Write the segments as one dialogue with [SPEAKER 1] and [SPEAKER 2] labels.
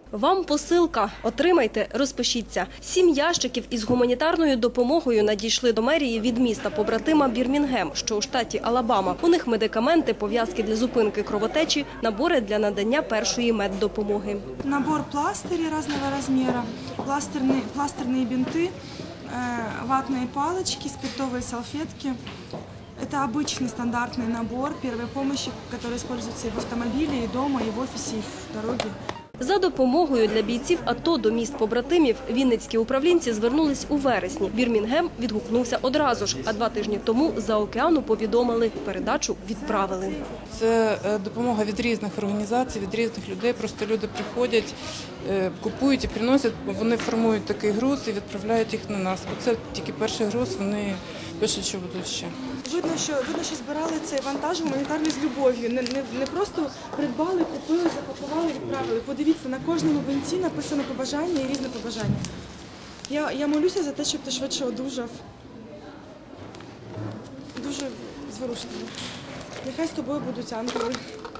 [SPEAKER 1] Вам посилка. Отримайте, розпишіться. 7 ящиків із гуманітарною допомогою надійшли до мерії від міста-побратима Бірмінгем, що у штаті Алабама. У них медикаменти, пов'язки для зупинки кровотечі, набори для надання першої меддопомоги.
[SPEAKER 2] Набор пластырей разного размера, пластырные бинты, ватные палочки, спиртовые салфетки. Это обычный стандартный набор первой помощи, который используется и в автомобиле, и дома, и в офисе, и в дороге.
[SPEAKER 1] За допомогою для бійців АТО до міст-побратимів вінницькі управлінці звернулись у вересні. Бірмінгем відгукнувся одразу ж, а 2 тижні тому з-за океану повідомили – передачу відправили.
[SPEAKER 3] Це допомога від різних організацій, від різних людей. Просто люди приходять, купують і приносять, вони формують такий груз і відправляють їх на нас. Оце тільки перший груз, вони пишуть, що будуть ще.
[SPEAKER 2] Видно, що збирали цей вантаж гуманітарний з любов'ю. Не просто придбали, купили, запакували, відправили. Подивіться, на кожному бинті написано побажання і різне побажання. Я молюся за те, щоб ти швидше одужав. Дуже зворушливо. Нехай з тобою будуть ангели.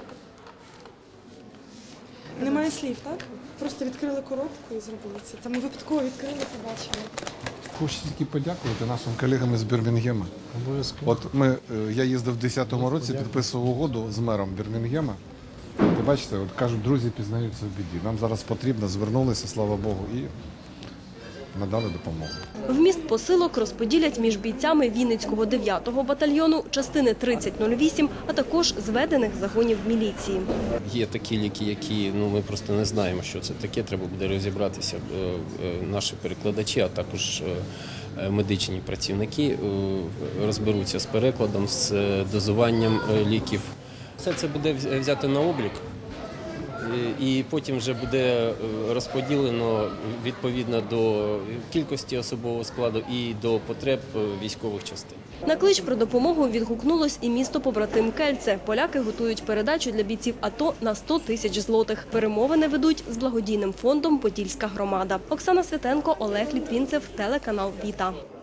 [SPEAKER 2] Немає слів, так? Просто відкрили коробку і зробили це. Там ми випадково відкрили, побачили.
[SPEAKER 4] Хочу тільки подякувати нашим колегам із Бірмінгема. От я їздив в 2010 році, підписував угоду з мером Бірмінгема. І бачите, от кажуть, друзі пізнаються в біді. Нам зараз потрібно, звернулися, слава Богу, і надали допомогу.
[SPEAKER 1] Вміст посилок розподілять між бійцями Вінницького 9-го батальйону, частини 3008, а також зведених загонів міліції.
[SPEAKER 5] Є такі ліки, які ми просто не знаємо, що це таке. Треба буде розібратися. Наші перекладачі, а також медичні працівники розберуться з перекладом, з дозуванням ліків. Все це буде взято на облік. І потім вже буде розподілено відповідно до кількості особового складу і до потреб військових частин.
[SPEAKER 1] На клич про допомогу відгукнулось і місто-побратим Кельце. Поляки готують передачу для бійців АТО на 100 тисяч злотих. Перемовини ведуть з благодійним фондом «Подільська громада». Оксана Святенко, Олег Літвінцев, телеканал «Віта».